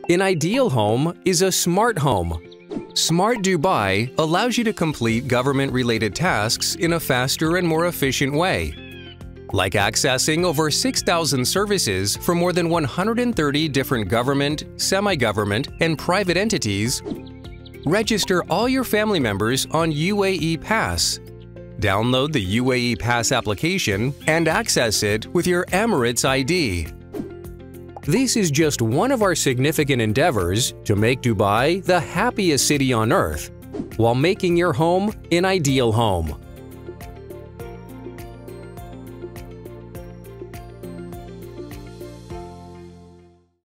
An ideal home is a smart home. Smart Dubai allows you to complete government-related tasks in a faster and more efficient way, like accessing over 6,000 services from more than 130 different government, semi-government, and private entities. Register all your family members on UAE Pass. Download the UAE Pass application and access it with your Emirates ID. This is just one of our significant endeavors to make Dubai the happiest city on earth, while making your home an ideal home.